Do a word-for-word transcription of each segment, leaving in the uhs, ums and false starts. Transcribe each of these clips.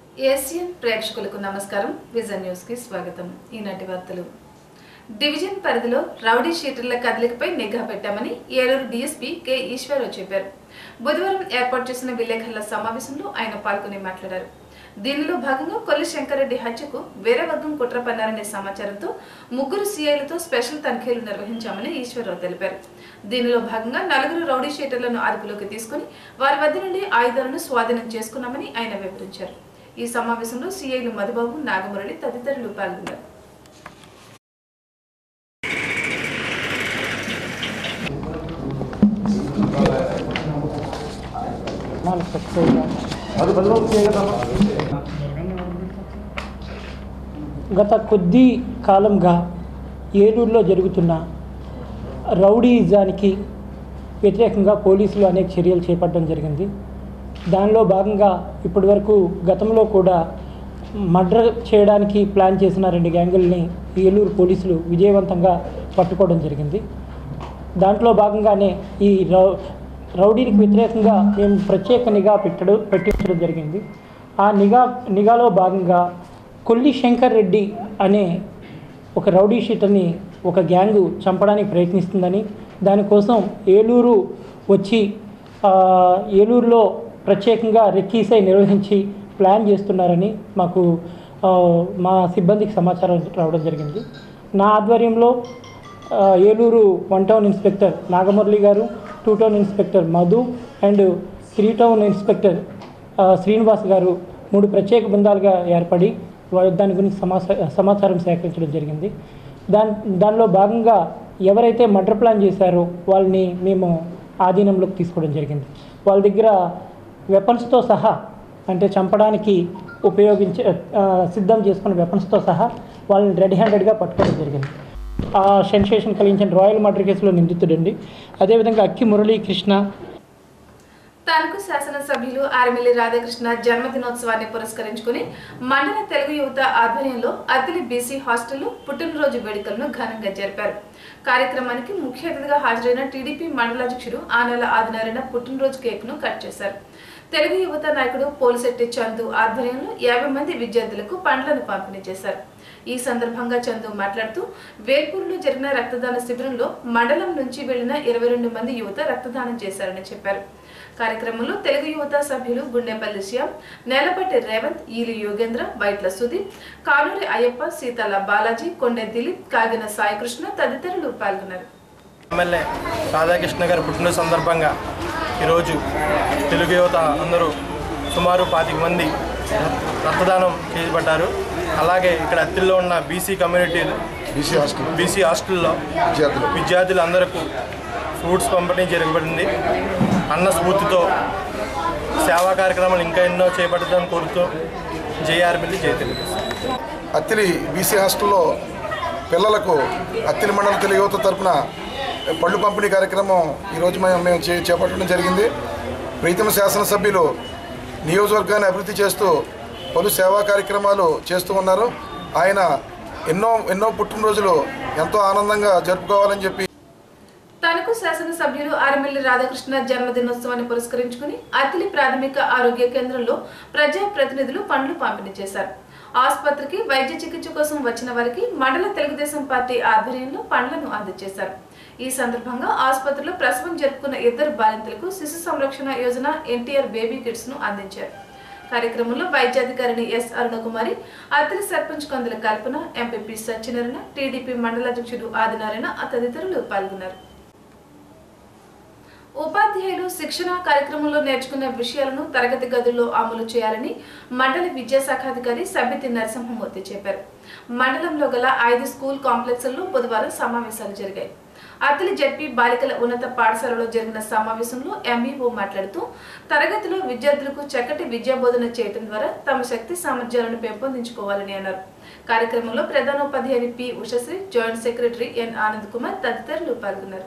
Asian ప్రేక్షకులకు నమస్కారం. Vision news కి స్వాగతం. ఈనాటి వార్తలు. డివిజన్ పరిధిలో రౌడీ షీటర్ల కదలికపై నిఘా పెట్టామని ఏలూరు డీఎస్పీ కె ఈశ్వరరావు చెప్పారు. బుధవారం ఏర్పాటు చేసిన విలేకరుల సమావేశంలో ఆయన పాల్గొని మాట్లాడారు. దీనిలో భాగంగా కొల్లి శంకర్రెడ్డి హత్యకు వేరే వర్గం కుట్ర పన్నారనే సమాచారంతో ముగ్గురు సీఐలతో స్పెషల్ తనిఖీలు నిర్వహించామని ఈశ్వరరావు తెలిపారు. దీనిలో భాగంగా నలుగురు రౌడీ షీటర్లను అదుపులోకి తీసుకుని వారి వద్ద నుండి ఆయుధాలను స్వాధీనం చేసుకున్నామని ఆయన వివరించారు. ఈ సమావేశంలో సీఐలు మధుబాబు, నాగమురళి తదితరులు పాల్గొన్నారు. గత కొద్ది కాలంగా ఏలూరులో జరుగుతున్న రౌడీజానికి వ్యతిరేకంగా పోలీసులు అనేక చర్యలు చేపట్టడం జరిగింది. దానిలో భాగంగా ఇప్పటి వరకు గతంలో కూడా మర్డర్ చేయడానికి ప్లాన్ చేసిన రెండు గ్యాంగుల్ని ఏలూరు పోలీసులు విజయవంతంగా పట్టుకోవడం జరిగింది. దాంట్లో భాగంగానే ఈ రౌ రౌడీలకు వ్యతిరేకంగా మేము ప్రత్యేక నిఘా పెట్టడం పెట్టించడం జరిగింది. ఆ నిఘా నిఘాలో భాగంగా కొల్లి శంకర్ రెడ్డి అనే ఒక రౌడీ షీటర్ని ఒక గ్యాంగు చంపడానికి ప్రయత్నిస్తుందని, దానికోసం ఏలూరు వచ్చి ఏలూరులో ప్రత్యేకంగా రెక్కీసై నిర్వహించి ప్లాన్ చేస్తున్నారని మాకు మా సిబ్బందికి సమాచారం రావడం జరిగింది. నా ఆధ్వర్యంలో Eluru one town inspector Nagamurali గారు, two town inspector Madhu and three town inspector Srinivas గారు మూడు ప్రత్యేక బృందాలుగా ఏర్పడి దాని గురించి సమాచార సమాచారం సేకరించడం జరిగింది. దాని దానిలో భాగంగా ఎవరైతే మర్డర్ ప్లాన్ చేశారో వాళ్ళని మేము ఆధీనంలోకి తీసుకోవడం జరిగింది. వాళ్ళ దగ్గర వెపన్స్తో సహా, అంటే చంపడానికి ఉపయోగించే సిద్ధం చేసుకున్న వెపన్స్తో సహా వాళ్ళని రెడ్ హ్యాండెడ్గా పట్టుకోవడం జరిగింది. ఆ సెన్సేషన్ కలిగించిన రాయల్ మర్డర్ కేసులో నిందితుడండి. అదేవిధంగా అక్కి మురళీకృష్ణ. తణుకు శాసనసభ్యులు ఆర్మిల్లి రాధాకృష్ణ జన్మదినోత్సవాన్ని పురస్కరించుకుని మండల తెలుగు యువత ఆధ్వర్యంలో అత్తిలి బీసీ హాస్టల్లో పుట్టినరోజు వేడుకలను ఘనంగా జరిపారు. కార్యక్రమానికి ముఖ్య అతిథిగా హాజరైన టీడీపీ మండలాధ్యక్షుడు ఆనల ఆదినారాయణ పుట్టినరోజు కేక్ ను కట్ చేశారు. తెలుగు యువత నాయకుడు పోలిశెట్టి చందు ఆధ్వర్యంలో యాభై మంది విద్యార్థులకు పండ్లను పంపిణీ చేశారు. ఈ సందర్భంగా చందు మాట్లాడుతూ వేల్పూరులో జరిగిన రక్తదాన శిబిరంలో మండలం నుంచి వెళ్లిన ఇరవై రెండు మంది యువత రక్తదానం చేశారని చెప్పారు. కార్యక్రమంలో తెలుగు యువత సభ్యులు గుండెపల్లి శ్యామ్, నేలపట్టి రేవంత్, ఈలి యోగేంద్ర, వైట్ల సుదీప్, కానూరి అయ్యప్ప, సీతాల బాలాజీ, కొండె దిలీప్, కాగిన సాయికృష్ణ తదితరులు పాల్గొన్నారు. ఎమ్మెల్యే రాధాకృష్ణ గారి పుట్టినరోజు సందర్భంగా ఈరోజు తెలుగు యువత అందరూ సుమారు పాతిక మంది రక్తదానం చేయబడ్డారు. అలాగే ఇక్కడ అత్తిల్లో ఉన్న BC community BC hostel BC హాస్టల్లో విద్యార్థులు అందరికీ ఫ్రూట్స్ పంపిణీ జరగబడింది. అన్న స్ఫూర్తితో సేవా కార్యక్రమాలు ఇంకా ఎన్నో చేపడతామని కోరుతూ జేఆర్బిల్లి జై తెలుగు. అత్తిలి బీసీ హాస్టల్లో పిల్లలకు అత్తిలి మండల తెలుగు యువత తరఫున పళ్ళు పంపిణీ కార్యక్రమం ఈరోజు మేము మేము చే చేపట్టడం జరిగింది. ప్రీతమ శాసనసభ్యులు నియోజకవర్గాన్ని అభివృద్ధి చేస్తూ పలు సేవా కార్యక్రమాలు చేస్తూ ఉన్నారు. ఆయన ఎన్నో ఎన్నో పుట్టినరోజులు ఎంతో ఆనందంగా జరుపుకోవాలని చెప్పి తణుకు శాసనసభ్యులు ఆర్మిల్లి రాధాకృష్ణ జన్మదినోత్సవాన్ని పురస్కరించుకుని అత్తిలి ప్రాథమిక ఆరోగ్య కేంద్రంలో ప్రజా ప్రతినిధులు పండ్లు పంపిణీ చేశారు. ఆసుపత్రికి వైద్య చికిత్స కోసం వచ్చిన వారికి మండల తెలుగుదేశం పార్టీ ఆధ్వర్యంలో పండ్లను అందజేశారు. ఈ సందర్భంగా ఆసుపత్రిలో ప్రసవం జరుపుకున్న ఇద్దరు బాలింతలకు శిశు సంరక్షణ యోజన ఎన్టీఆర్ బేబీ కిట్స్ ను అందించారు. కార్యక్రమంలో వైద్యాధికారిని S Arunakumari, Attili sarpanch Kandula Kalpana, MPP Satyanarayana, TDP మండలాధ్యక్షుడు ఆదినారాయణ తదితరులు పాల్గొన్నారు. ఉపాధ్యాయులు శిక్షణ కార్యక్రమంలో నేర్చుకున్న విషయాలను తరగతి గదుల్లో అమలు చేయాలని మండల విద్యాశాఖాధికారి సబ్బితి నరసింహమూర్తి చెప్పారు. మండలంలో గల ఐదు స్కూల్ కాంప్లెక్స్లలో బుధవారం సమావేశాలు జరిగాయి. అత్తిలి జడ్పీ బాలికల ఉన్నత పాఠశాలలో జరిగిన సమావేశంలో ఎంఈఓ మాట్లాడుతూ తరగతిలో విద్యార్థులకు చక్కటి విద్యాబోధన చేయడం ద్వారా తమ శక్తి సామర్థ్యాలను పెంపొందించుకోవాలని అన్నారు. కార్యక్రమంలో ప్రధానోపాధ్యాయుని P Ushasri, joint secretary N Anand Kumar తదితరులు పాల్గొన్నారు.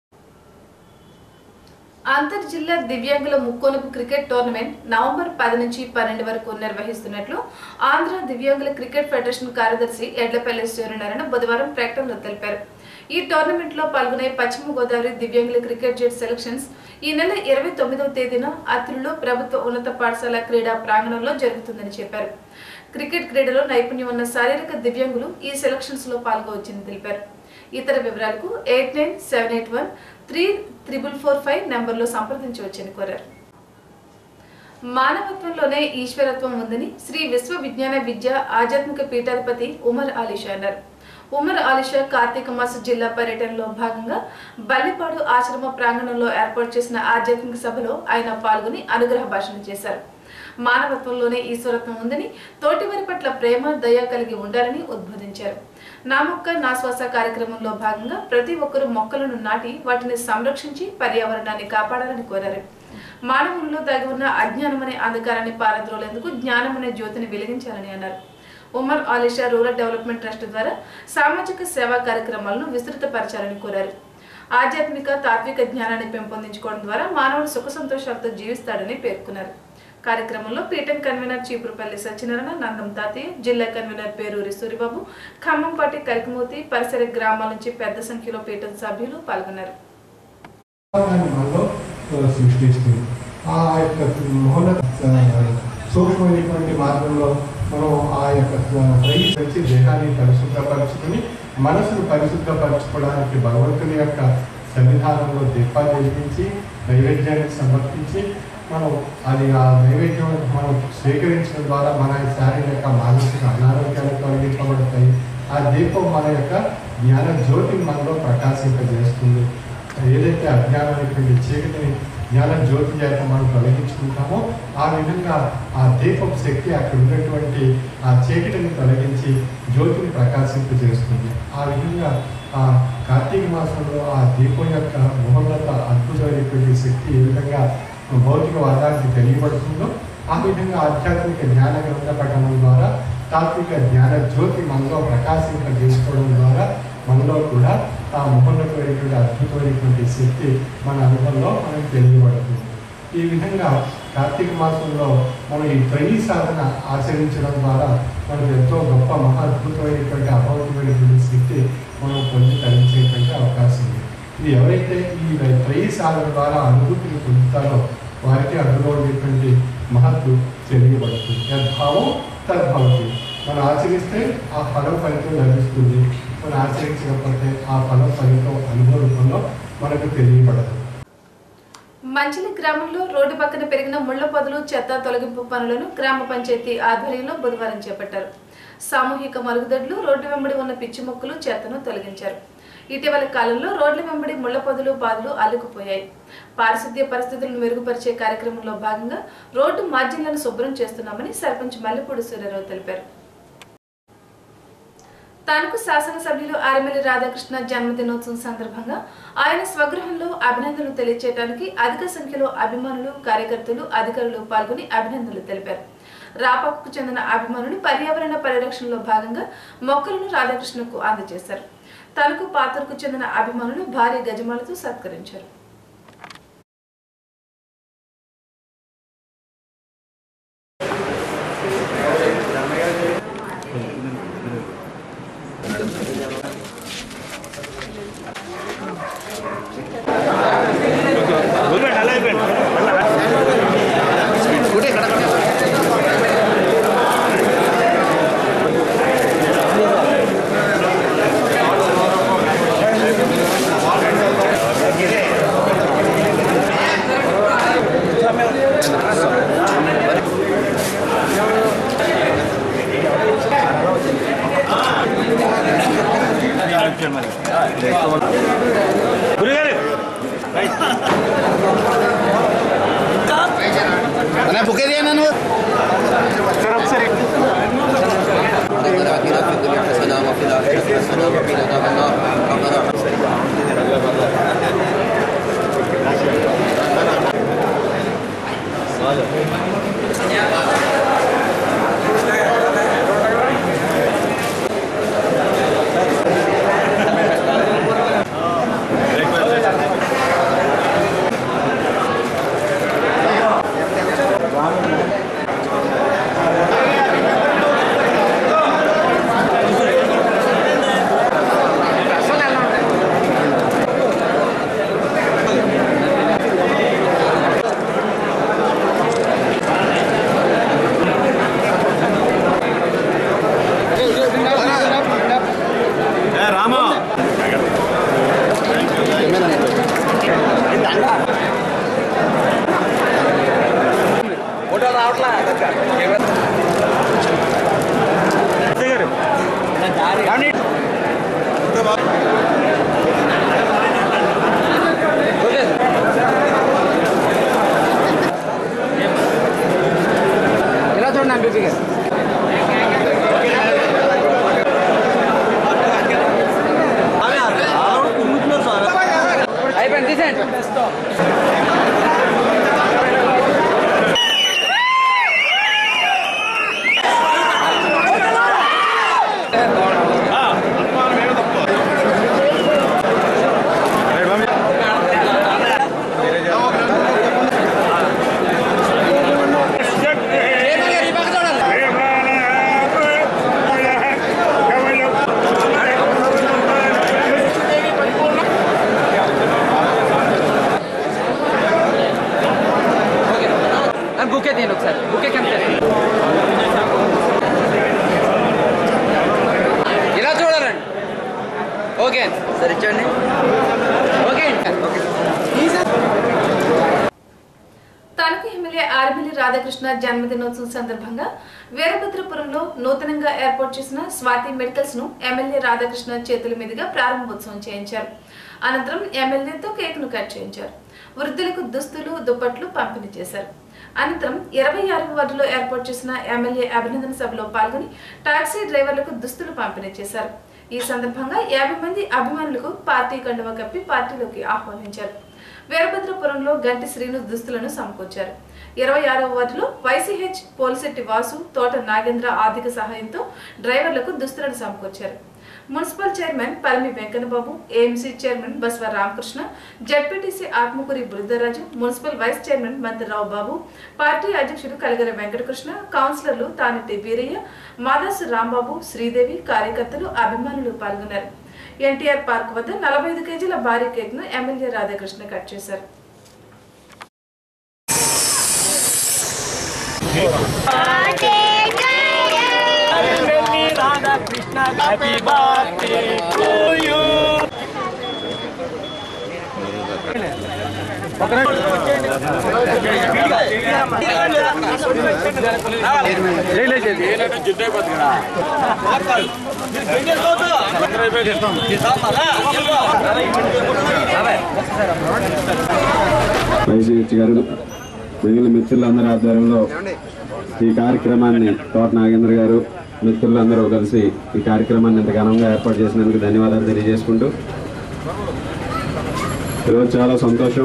అంతర్ జిల్లా దివ్యాంగుల ముక్కోనపు క్రికెట్ టోర్నమెంట్ నవంబర్ పది నుంచి పన్నెండు వరకు నిర్వహిస్తున్నట్లు ఆంధ్ర దివ్యాంగుల క్రికెట్ ఫెడరేషన్ కార్యదర్శి ఎడ్లపల్లి సూర్యనారాయణ బుధవారం ప్రకటనలో తెలిపారు. ఈ టోర్నమెంట్లో పాల్గొనే పశ్చిమ గోదావరి దివ్యాంగుల క్రికెట్ జట్టు సెలక్షన్స్ ఈ నెల ఇరవై తొమ్మిదవ తేదీన అత్తిలిలో ప్రభుత్వ ఉన్నత పాఠశాల క్రీడా ప్రాంగణంలో జరుగుతుందని చెప్పారు. క్రికెట్ క్రీడలో నైపుణ్యం ఉన్న శారీరక దివ్యాంగులు ఈ సెలక్షన్స్ లో పాల్గొవచ్చని తెలిపారు. ఇతర వివరాలకు eight nine seven eight one three triple four five నెంబర్లో సంప్రదించవచ్చని కోరారు. మానవత్వంలోనే ఈశ్వరత్వం ఉందని శ్రీ విశ్వ విజ్ఞాన విద్య ఆధ్యాత్మిక పీఠాధిపతి ఉమర్ అలీషా అన్నారు. ఉమర్ అలీషా కార్తీక మాస జిల్లా పర్యటనలో భాగంగా బల్లిపాడు ఆశ్రమ ప్రాంగణంలో ఏర్పాటు చేసిన ఆధ్యాత్మిక సభలో ఆయన పాల్గొని అనుగ్రహ భాషణ చేశారు. మానవత్వంలోనే ఈశ్వరత్వం ఉందని, తోటివారి పట్ల ప్రేమ దయ కలిగి ఉండాలని ఉద్బోధించారు. నా మొక్క నా శ్వాస కార్యక్రమంలో భాగంగా ప్రతి ఒక్కరూ మొక్కలను నాటి వాటిని సంరక్షించి పర్యావరణాన్ని కాపాడాలని కోరారు. మానవుల్లో దాగి ఉన్న అజ్ఞానం అనే అంధకారాన్ని పారద్రోలేందుకు జ్ఞానం అనే జ్యోతిని వెలిగించాలని అన్నారు. Umar Alisha rural development trust ద్వారా సామాజిక సేవా కార్యక్రమాలను విస్తృతపరచాలని కోరారు. ఆధ్యాత్మిక తాత్విక జ్ఞానాన్ని పెంపొందించుకోవడం ద్వారా మానవుడు సుఖ సంతోషాలతో జీవిస్తాడని పేర్కొన్నారు. కార్యక్రమంలో పీఠం కన్వీనర్ చీపురుపల్లి సత్యనారాయణ, నందం తాతయ్య, జిల్లా కన్వీనర్ పేరూరి సూరిబాబు, ఖమ్మంపాటి కలికిమూర్తి, పరిసర గ్రామాల నుంచి పెద్ద సంఖ్యలో పీఠం సభ్యులు పాల్గొన్నారు. సూక్ష్మమైనటువంటి మార్గంలో మనం ఆ యొక్క ప్రయత్నించి దేహాన్ని పరిశుభ్రపరచుకుని మనసును పరిశుభ్రపరచుకోవడానికి భగవంతుని యొక్క సన్నిధానంలో దీపాలు వెలిగించి నైవేద్యాన్ని సమర్పించి మనం అది ఆ నైవేద్యం మనం స్వీకరించడం ద్వారా మన శారీరక మానసిక అనారోగ్యాలు తొలగించబడతాయి. ఆ దీపం మన యొక్క జ్ఞాన జ్యోతిని మనలో ప్రకాశింపజేస్తుంది. ఏదైతే అజ్ఞానమైనటువంటి చీకటిని జ్ఞాన జ్యోతి చేత మనం తొలగించుకుంటామో ఆ విధంగా ఆ దీపం శక్తి అక్కడ ఉన్నటువంటి ఆ చీకటిని తొలగించి జ్యోతిని ప్రకాశింపజేస్తుంది. ఆ విధంగా ఆ కార్తీక మాసంలో ఆ దీపం యొక్క మహోన్నత అద్భుతమైనటువంటి శక్తి ఏ విధంగా భౌతికవాదానికి తెలియబడుతుందో ఆ విధంగా ఆధ్యాత్మిక జ్ఞాన గ్రంథ పఠనం ద్వారా తాత్విక జ్ఞాన జ్యోతి మనలో ప్రకాశింపజేసుకోవడం ద్వారా మనలో కూడా ఆ మహోన్నతమైనటువంటి అద్భుతమైనటువంటి శక్తి మన అనుభవంలో మనకు తెలియబడుతుంది. ఈ విధంగా కార్తీక మాసంలో మనం ఈ త్రయీ సాధన ఆచరించడం ద్వారా మనకు ఎంతో గొప్ప మహా అద్భుతమైనటువంటి అభౌతికమైనటువంటి శక్తి మనం పొంది తరించేటువంటి అవకాశం ఉంది. ఇది ఎవరైతే ఈ త్రయీ సాధన ద్వారా అనుభూతిని పొందుతారో వారికి అందులో ఉండేటువంటి మహత్తు తెలియబడుతుంది. యద్భావం తద్భవతి. మనం ఆచరిస్తే ఆ ఫలం ఫలితం లభిస్తుంది. మనం ఆచరించకపోతే ఆ ఫలం ఫలితం అనుభవ రూపంలో మనకు తెలియబడదు. మంచిలి గ్రామంలో రోడ్డు పక్కన పెరిగిన ముళ్ల పొదలు చెత్త తొలగింపు పనులను గ్రామ పంచాయతీ ఆధ్వర్యంలో బుధవారం చేపట్టారు. సామూహిక మరుగుదొడ్లు, రోడ్డు వెంబడి ఉన్న పిచ్చి మొక్కలు, చెత్తను తొలగించారు. ఇటీవల కాలంలో రోడ్ల వెంబడి ముళ్ల పొదలు బాధలు అల్లుకుపోయాయి. పారిశుద్ధ్య పరిస్థితులను మెరుగుపరిచే కార్యక్రమంలో భాగంగా రోడ్డు మార్జిన్లను శుభ్రం చేస్తున్నామని సర్పంచ్ మల్లెపూడి సూర్యారావు తెలిపారు. తణుకు శాసనసభ్యులు ఆర్ఎమ్మెల్యే రాధాకృష్ణ జన్మదినోత్సవం సందర్భంగా ఆయన స్వగృహంలో అభినందనలు తెలియజేయడానికి అధిక సంఖ్యలో అభిమానులు, కార్యకర్తలు, అధికారులు పాల్గొని అభినందనలు తెలిపారు. రాపాకు చెందిన అభిమానులు పర్యావరణ పరిరక్షణలో భాగంగా మొక్కలను రాధాకృష్ణకు అందజేశారు. తణుకు పాతూరుకు చెందిన అభిమానులు భారీ గజమాలతో సత్కరించారు. ఇలా చూడండి ఎంపీపీ గారు అయిపోయింది తీసేయండి बुके देना सर बुके कम करें ఇలా చూడాలండి ఓకే సరే ఇచ్చండి ఓకే తణుకు ఎమ్మెల్యే ఆర్మిలి రాధాకృష్ణ జన్మదినోత్సవం సందర్భంగా వీరభద్రపురంలో నూతనంగా ఏర్పాటు చేసిన స్వాతి మెడికల్స్ ను ఎమ్మెల్యే రాధాకృష్ణ చేతుల మీదుగా ప్రారంభోత్సవం చేయించారు. అనంతరం ఎమ్మెల్యేతో కేక్ ను కట్ చేయించారు. వృద్ధులకు దుస్తులు దుప్పట్లు పంపిణీ చేశారు. అనంతరం ఇరవై ఆరవ వార్డులో ఏర్పాటు చేసిన ఎమ్మెల్యే అభినందన సభలో పాల్గొని టాక్సీ డ్రైవర్లకు దుస్తులు పంపిణీ చేశారు. ఈ సందర్భంగా యాభై మంది అభిమానులకు పార్టీ కండువా కప్పి పార్టీలోకి ఆహ్వానించారు. వీరభద్రపురంలో గంటి శ్రీను దుస్తులను సమకూర్చారు. ఇరవై ఆరవ వార్డులో వైసీహెచ్ పోలిశెట్టి వాసు తోట నాగేంద్ర ఆర్థిక సహాయంతో డ్రైవర్లకు దుస్తులను సమకూర్చారు. Municipal chairman Parami Venkannababu, AMC chairman Basva Ramakrishna, ZPTC Atmakuri Brundaraju, municipal vice chairman Mantrirao Babu, party అధ్యక్షుడు కలగర వెంకటకృష్ణ, కౌన్సిలర్లు తానిటి వీరయ్య, మాదాసు రాంబాబు, శ్రీదేవి, కార్యకర్తలు, అభిమానులు పాల్గొన్నారు. ఎన్టీఆర్ పార్క్ వద్ద నలభై ఐదు కేజీల భారీ కేక్ ను ఎమ్మెల్యే రాధాకృష్ణ కట్ చేశారు. Happy birthday to you. YCH గారు మిగిలిన మిత్రులందరి ఆధ్వర్యంలో ఈ కార్యక్రమాన్ని తోట నాగేంద్ర గారు మిత్రులందరూ కలిసి ఈ కార్యక్రమాన్ని ఇంత ఘనంగా ఏర్పాటు చేసినందుకు ధన్యవాదాలు తెలియజేసుకుంటూ ఈరోజు చాలా సంతోషం.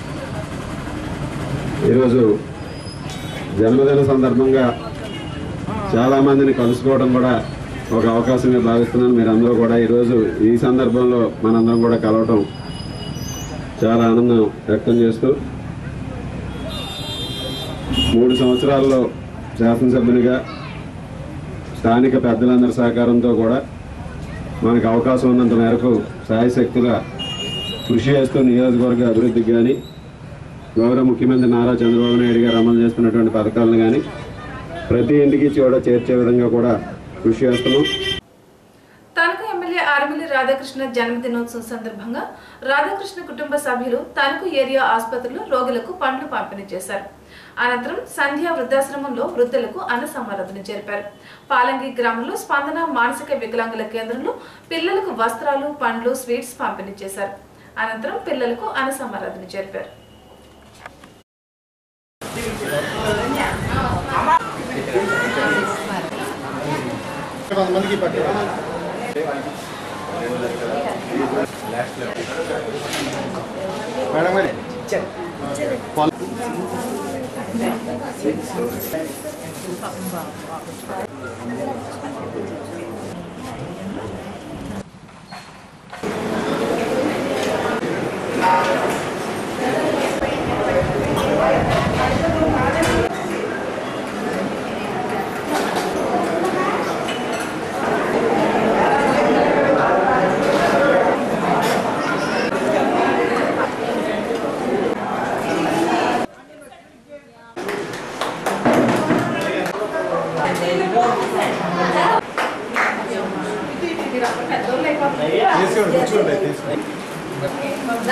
ఈరోజు జన్మదిన సందర్భంగా చాలామందిని కలుసుకోవడం కూడా ఒక అవకాశంగా భావిస్తున్నాను. మీరందరూ కూడా ఈరోజు ఈ సందర్భంలో మనందరం కూడా కలవటం చాలా ఆనందం వ్యక్తం చేస్తూ మూడు సంవత్సరాల్లో శాసనసభ్యునిగా స్థానిక పెద్దలందరి సహకారంతో కూడా మనకు అవకాశం ఉన్నంత మేరకు సాయశక్తిగా కృషి చేస్తూ నియోజకవర్గ అభివృద్ధికి కానీ గౌరవ ముఖ్యమంత్రి నారా చంద్రబాబు నాయుడు గారు అమలు చేస్తున్నటువంటి పథకాలను కానీ ప్రతి ఇంటికి కూడా చేర్చే విధంగా కూడా కృషి చేస్తున్నాం. తణుకు ఎమ్మెల్యే ఆర్మిలి రాధాకృష్ణ జన్మదినోత్సవం సందర్భంగా రాధాకృష్ణ కుటుంబ సభ్యులు తణుకు ఏరియా ఆసుపత్రిలో రోగులకు పండ్లు పంపిణీ చేశారు. అనంతరం సంధ్యా వృద్ధాశ్రమంలో వృద్ధులకు అన్న సమారాధన జరిపారు. పాలంగి గ్రామంలో స్పందన మానసిక వికలాంగుల కేంద్రంలో పిల్లలకు వస్త్రాలు, పండ్లు, స్వీట్స్ పంపిణీ చేశారు. అనంతరం పిల్లలకు అన్న సమారాధన జరిపారు.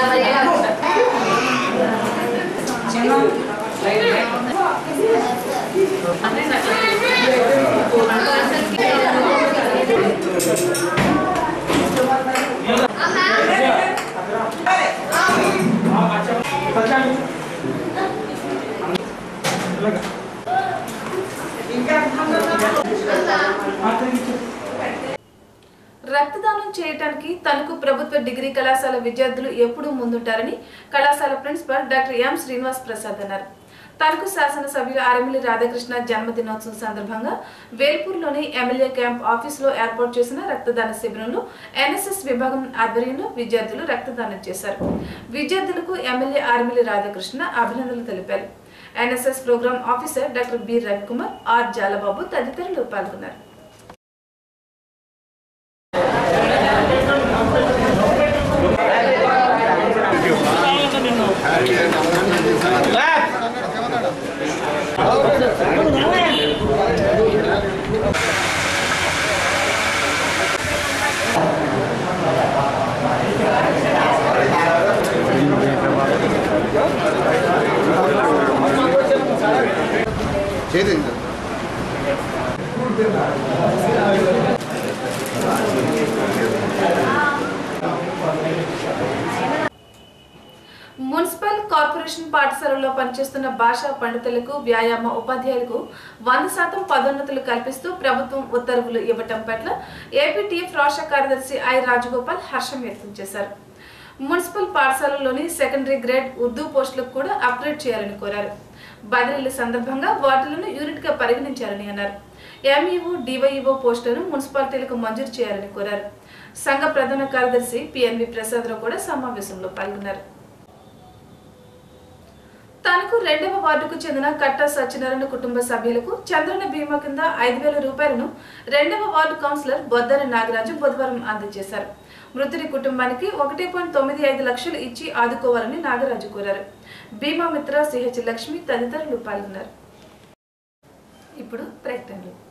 చిన్న రక్తదానం చేయడానికి తణుకు ప్రభుత్వ డిగ్రీ కళాశాల విద్యార్థులు ఎప్పుడూ ముందుంటారని కళాశాల principal doctor M Srinivas Prasad అన్నారు. తణుకు శాసనసభ్యులు ఆర్ఎంఎల్ఏ రాధాకృష్ణ జన్మదినోత్సవం సందర్భంగా వేల్పూర్లోని ఎమ్మెల్యే క్యాంప్ ఆఫీసులో ఏర్పాటు చేసిన రక్తదాన శిబిరంలో ఎన్ఎస్ఎస్ విభాగం ఆధ్వర్యంలో విద్యార్థులు రక్తదానం చేశారు. విద్యార్థులకు ఎమ్మెల్యే ఆర్ఎంఎల్ఏ రాధాకృష్ణ అభినందనలు తెలిపారు. NSS programme officer doctor B Ravikumar, R Jalababu తదితరులు పాల్గొన్నారు. మున్సిపల్ కార్పొరేషన్ పాఠశాలలో పనిచేస్తున్న భాషా పండితులకు, వ్యాయామ ఉపాధ్యాయులకు వంద శాతం పదోన్నతులు కల్పిస్తూ ప్రభుత్వం ఉత్తర్వులు ఇవ్వటం పట్ల ఏపీటీఎఫ్ రాష్ట్ర కార్యదర్శి ఐ రాజగోపాల్ హర్షం వ్యక్తం చేశారు. మున్సిపల్ పాఠశాలలోని సెకండరీ గ్రేడ్ ఉర్దూ పోస్టులకు కూడా అప్గ్రేడ్ చేయాలని కోరారు. బదిలీల సందర్భంగా వాటిలను యూనిట్ గా పరిగణించాలని అన్నారు. ఎంఈఓ, డివైఈఓ పోస్టులను మున్సిపాలిటీలకు మంజూరు చేయాలని కోరారు. సంఘ ప్రధాన కార్యదర్శి పిఎన్వి ప్రసాదరావు కూడా సమావేశంలో పాల్గొన్నారు. తనకు రెండవ వార్డుకు చెందిన కట్ట సత్యనారాయణ కుటుంబ సభ్యులకు చంద్రన బీమా కింద ఐదు వేల రూపాయలను రెండవ వార్డు కౌన్సిలర్ బొద్దర నాగరాజు బుధవారం అందజేశారు. మృతుడి కుటుంబానికి ఒకటి పాయింట్ తొమ్మిది ఐదు లక్షలు ఇచ్చి ఆదుకోవాలని నాగరాజు కోరారు. బీమా మిత్ర సిహెచ్ లక్ష్మి తదితరులు పాల్గొన్నారు. ఇప్పుడు ప్రకటనలు.